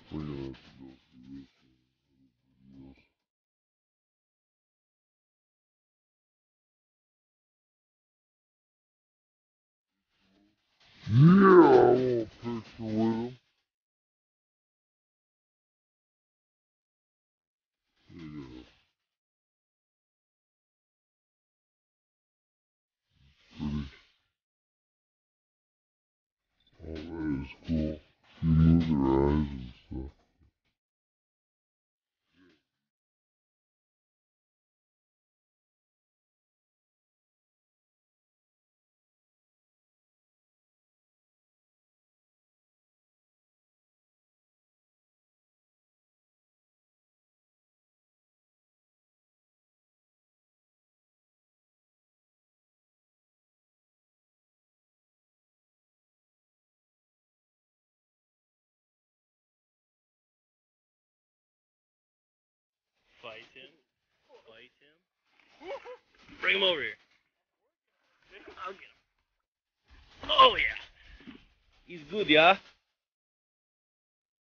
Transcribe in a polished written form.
We're gonna have to go through this one. Yeah, I want a picture with him. Yeah, pretty. All that is cool. You move their eyes and stuff. Fight him. Fight him. Bring him over here. I'll get him. Oh yeah. He's good, yeah.